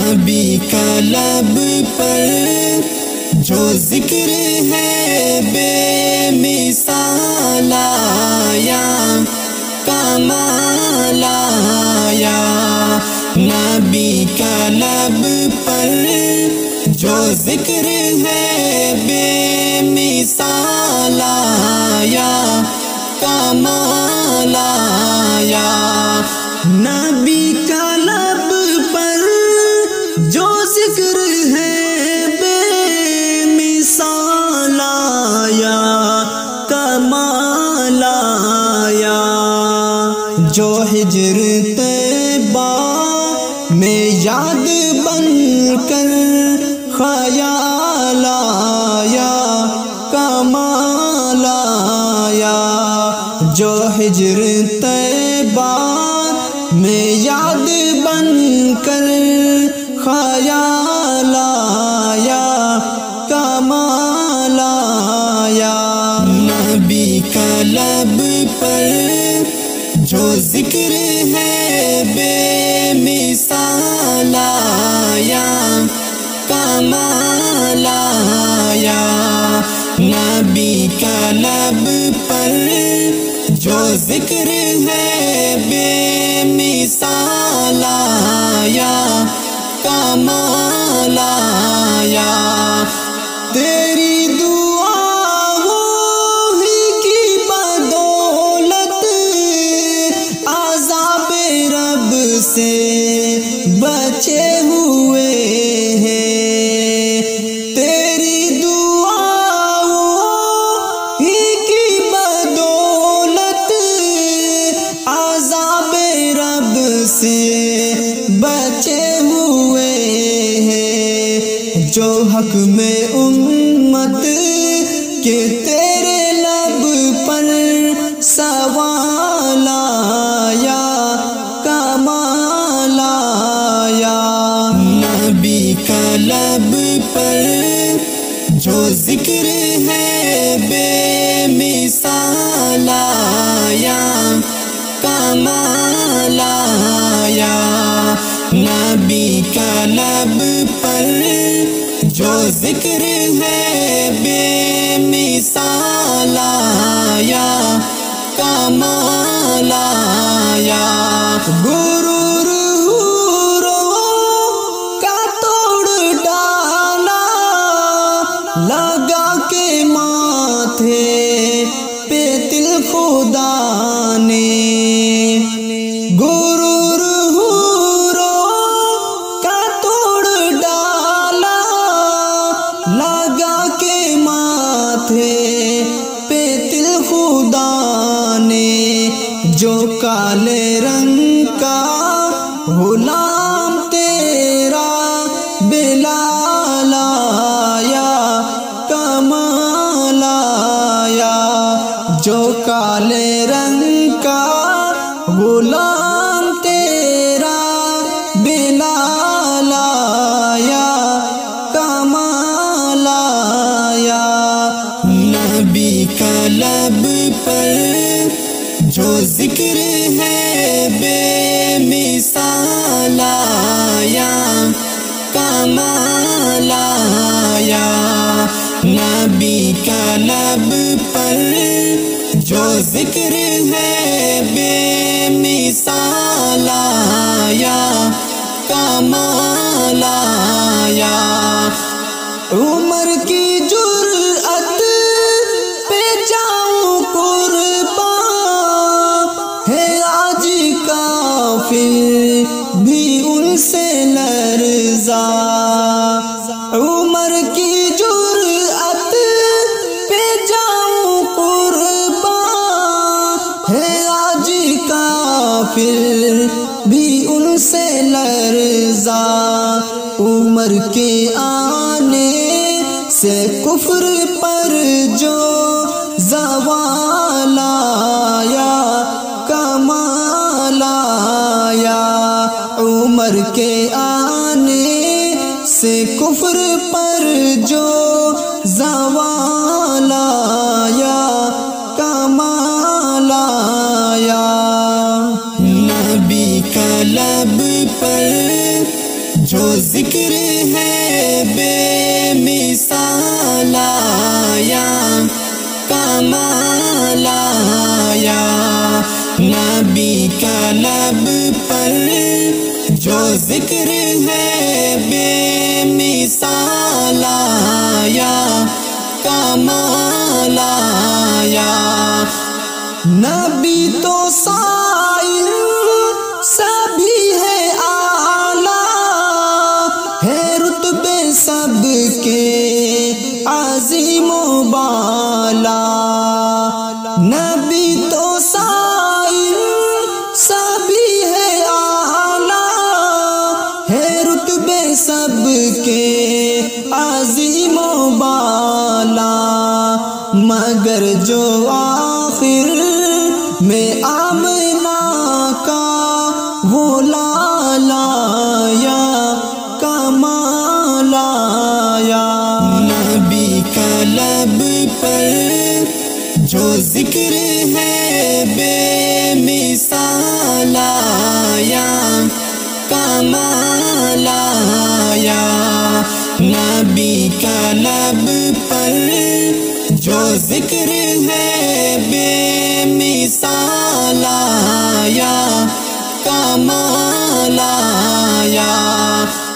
نبی کا لب پر جو ذکر ہے بے مثال آیا، کمال آیا۔ نبی کا لب پر جو ذکر ہے بے مثال آیا، کمال آیا۔ نبی کا لب پر جو ذکر ہے بے مثال آیا، کمال آیا۔ جو ہجر طیبہ میں یاد بن کر خیال آیا، کمال آیا۔ جو ہجر طیبہ میں یاد بن کر خیال آیا، کمال آیا۔ نبی کا لب پر جو ذکر ہے بے مثال آیا، کمال آیا۔ نبی کا لب پر جو ذکر ہے بے مثال آیا، کمال آیا۔ تیری دعاؤں ہی کی بدولت عذاب رب سے بچے ہوئے ہیں۔ تیری دعاؤں ہی کی بدولت عذاب رب سے بچے ہوئے ہیں۔ جو حق میں امت کے تیرے لب پر سوال آیا، کمال آیا۔ نبی کا لب پر جو ذکر ہے بے مثال آیا، کمال آیا۔ نبی کا لب پر جو ذکر ہے بے مثال آیا، کمال آیا۔ غرور حوروں کا توڑ ڈالا، لگا کے ماتھے پہ تل خدا نے۔ غرور حوروں کا توڑ ڈالا، لگا کے ماتھے پہ تل خدا نے۔ جو کالے رنگ کا غلام تیرا بلال آیا، کمال آیا۔ جو کالے رنگ کا غلام تیرا بلال آیا، کمال آیا۔ نبی کا لب پر جو ذکر ہے بے مثال آیا، کمال آیا۔ نبی کا لب پر جو ذکر ہے بے مثال آیا، کمال آیا۔ عمر کی جرأت پہ جاؤں قربان، ہے آج کافر بھی ان سے لرزا۔ عمر کی جرأت پہ جاؤں قربان، ہے آج کافر بھی ان سے لرزا۔ عمر کے آنے سے کفر پر جو زوال آیا، کمال آیا۔ عمر کے آنے سے کفر پر جو زوال آیا، کمال آیا۔ نبی کا لب پر جو ذکر आया, कमाल आया। नबी का लब पर जो जिक्र है बेमिसाल आया, कमाल आया। नबी तो साइल सभी है आला, है रुतबे सबके अज़ीमो बाला। नबी तो साइल सभी है आला, है रुतबे सबके अज़ीमो बाला। मगर जो आखिर में आमना का वो लाला आया, कमाल आया। नबी का लब पर जो जिक्र है बेमिसाल आया, कमाल आया। नबी का लब पर जो जिक्र है बेमिसाल आया, कमाल आया।